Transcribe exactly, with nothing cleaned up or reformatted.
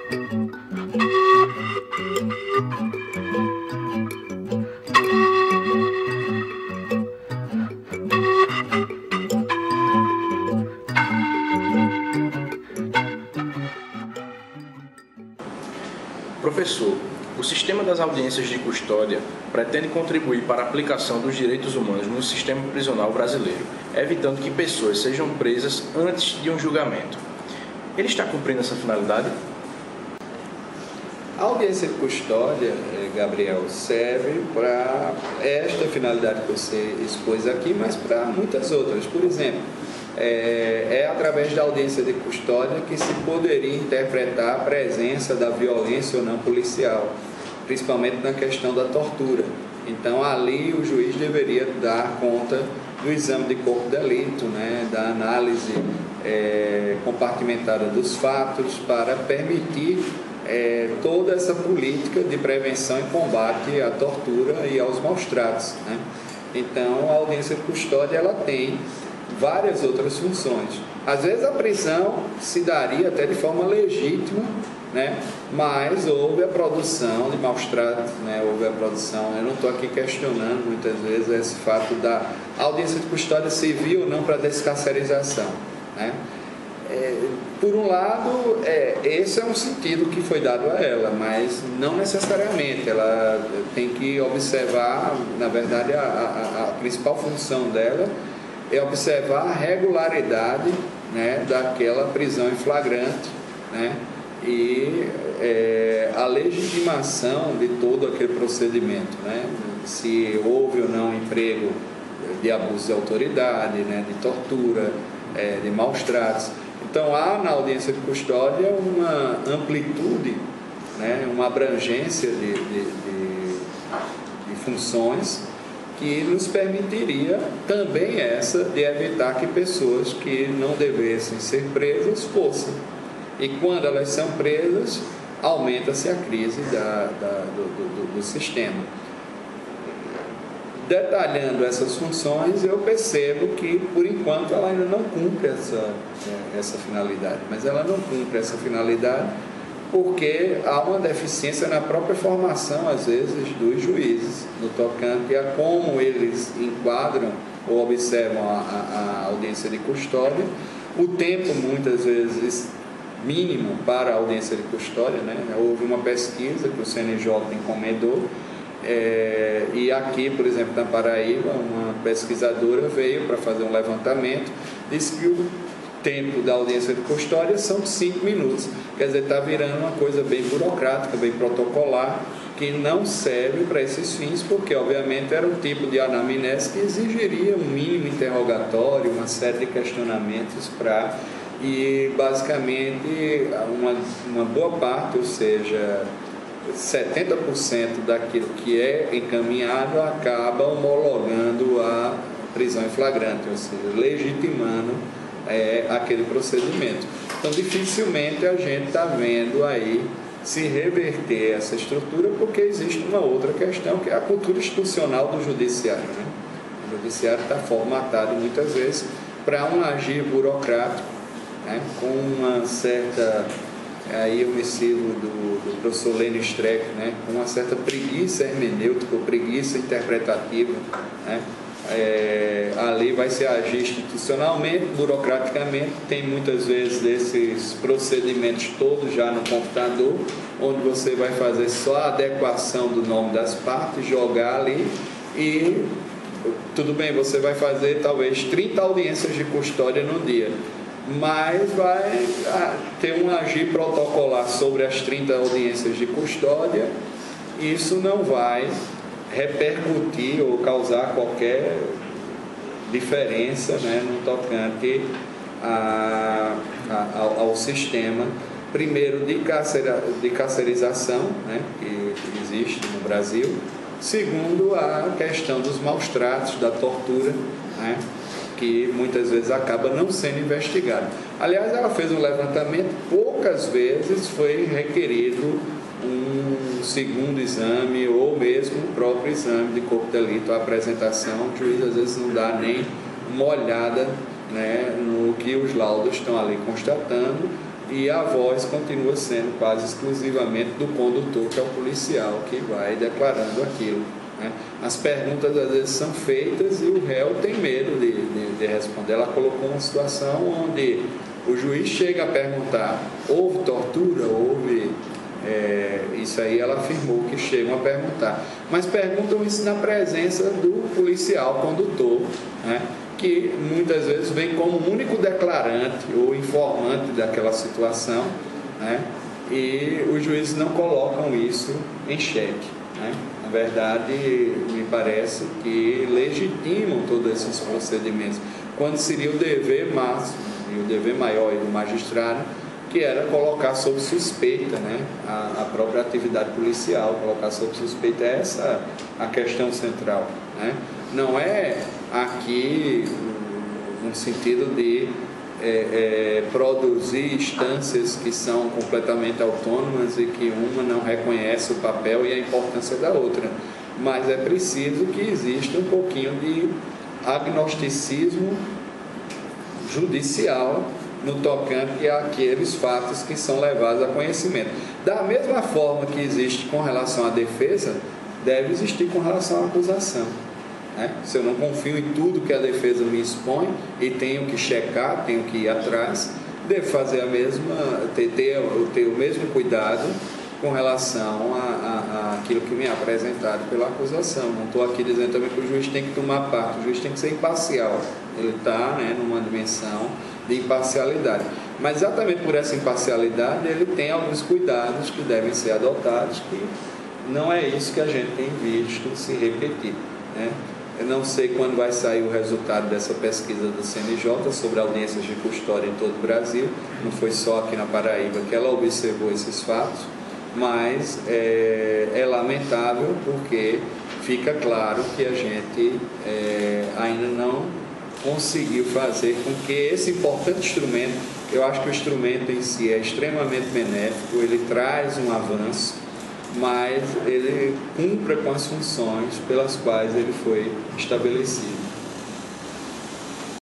Professor, o sistema das audiências de custódia pretende contribuir para a aplicação dos direitos humanos no sistema prisional brasileiro, evitando que pessoas sejam presas antes de um julgamento. Ele está cumprindo essa finalidade? A audiência de custódia, Gabriel, serve para esta finalidade que você expôs aqui, mas para muitas outras. Por exemplo, é, é através da audiência de custódia que se poderia interpretar a presença da violência ou não policial, principalmente na questão da tortura. Então, ali o juiz deveria dar conta do exame de corpo de delito, né, da análise é, compartimentada dos fatos, para permitir é, toda essa política de prevenção e combate à tortura e aos maus-tratos, né? Então, a audiência de custódia ela tem várias outras funções. Às vezes a prisão se daria até de forma legítima, né? Mas houve a produção de maus-tratos, né? Houve a produção, eu não estou aqui questionando muitas vezes esse fato da audiência de custódia servir ou não para descarcerização, né? É, por um lado, é, esse é um sentido que foi dado a ela, mas não necessariamente. Ela tem que observar, na verdade, a, a, a principal função dela é observar a regularidade, né, daquela prisão em flagrante, né, e é, a legitimação de todo aquele procedimento, né, se houve ou não emprego de abuso de autoridade, né, de tortura, é, de maus-tratos. Então, há na audiência de custódia uma amplitude, né, uma abrangência de, de, de, de funções que nos permitiria também essa de evitar que pessoas que não devessem ser presas fossem. E quando elas são presas, aumenta-se a crise da, da, do, do, do sistema. Detalhando essas funções, eu percebo que, por enquanto, ela ainda não cumpre essa, essa finalidade. Mas ela não cumpre essa finalidade porque há uma deficiência na própria formação, às vezes, dos juízes, no tocante a como eles enquadram ou observam a, a, a audiência de custódia, o tempo, muitas vezes, mínimo para a audiência de custódia, né? Houve uma pesquisa que o C N J encomendou, é, e aqui, por exemplo, na Paraíba, uma pesquisadora veio para fazer um levantamento, disse que o tempo da audiência de custódia são cinco minutos. Quer dizer, está virando uma coisa bem burocrática, bem protocolar, que não serve para esses fins, porque, obviamente, era um tipo de anamnese que exigiria um mínimo interrogatório, uma série de questionamentos para... E, basicamente, uma, uma boa parte, ou seja, setenta por cento daquilo que é encaminhado acaba homologando a prisão em flagrante, ou seja, legitimando é, aquele procedimento. Então, dificilmente a gente está vendo aí se reverter essa estrutura, porque existe uma outra questão, que é a cultura institucional do judiciário, né? O judiciário está formatado, muitas vezes, para um agir burocrático, né? Com uma certa... Aí eu me sirvo do, do professor Lênio Streck, né? Com uma certa preguiça hermenêutica, ou preguiça interpretativa, né? É, a lei vai se agir institucionalmente, burocraticamente, tem muitas vezes esses procedimentos todos já no computador, onde você vai fazer só a adequação do nome das partes, jogar ali e tudo bem, você vai fazer talvez trinta audiências de custódia no dia, mas vai ter um agir protocolar sobre as trinta audiências de custódia, isso não vai repercutir ou causar qualquer diferença, né, no tocante a, a, ao, ao sistema, primeiro de, carcera, de carcerização, né, que existe no Brasil, segundo a questão dos maus-tratos, da tortura, né, que muitas vezes acaba não sendo investigado. Aliás, ela fez um levantamento, poucas vezes foi requerido um segundo exame ou mesmo o próprio exame de corpo de delito, a apresentação. O juiz às vezes não dá nem uma olhada, né, no que os laudos estão ali constatando, e a voz continua sendo quase exclusivamente do condutor, que é o policial, que vai declarando aquilo, né? As perguntas às vezes são feitas e o réu tem medo de, de, de responder. Ela colocou uma situação onde o juiz chega a perguntar: houve tortura? Houve... É, isso aí ela afirmou que chegam a perguntar, mas perguntam isso na presença do policial condutor, né, que muitas vezes vem como único declarante ou informante daquela situação, né, e os juízes não colocam isso em xeque, né. Na verdade, me parece que legitimam todos esses procedimentos, quando seria o dever máximo e o dever maior do magistrado, que era colocar sob suspeita, né, a, a própria atividade policial, colocar sob suspeita, essa a questão central, né? Não é aqui no sentido de é, é, produzir instâncias que são completamente autônomas e que uma não reconhece o papel e a importância da outra, mas é preciso que exista um pouquinho de agnosticismo judicial no tocante àqueles fatos que são levados a conhecimento. Da mesma forma que existe com relação à defesa, deve existir com relação à acusação, né? Se eu não confio em tudo que a defesa me expõe e tenho que checar, tenho que ir atrás, devo fazer a mesma, ter, ter, ter o mesmo cuidado com relação a, a, a aquilo que me é apresentado pela acusação. Não estou aqui dizendo também que o juiz tem que tomar parte, o juiz tem que ser imparcial, ele está, né, numa dimensão de imparcialidade, mas exatamente por essa imparcialidade ele tem alguns cuidados que devem ser adotados, que não é isso que a gente tem visto se repetir, né? Eu não sei quando vai sair o resultado dessa pesquisa do C N J sobre audiências de custódia em todo o Brasil, não foi só aqui na Paraíba que ela observou esses fatos, mas é, é lamentável porque fica claro que a gente é, ainda não conseguiu fazer com que esse importante instrumento, eu acho que o instrumento em si é extremamente benéfico, ele traz um avanço, mas ele cumpra com as funções pelas quais ele foi estabelecido.